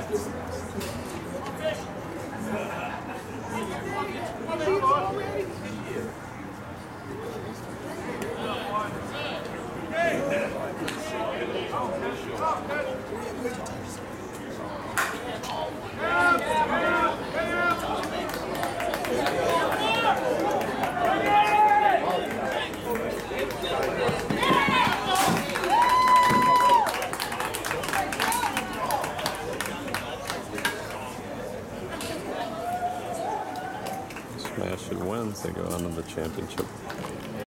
Smash and wins, they go on to the championship.